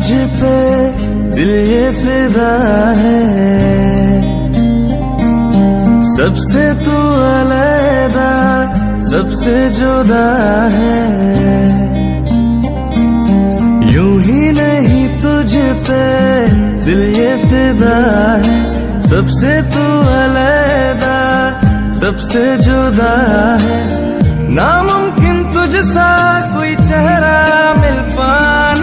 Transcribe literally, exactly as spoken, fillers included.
तुझ पे दिल ये फिदा है, सबसे तू अलग सबसे जुदा है। यूं ही नहीं तुझ पे दिल ये फिदा है, सबसे तू अलग सबसे जुदा है। नामुमकिन तुझसा कोई चेहरा मिल पाना,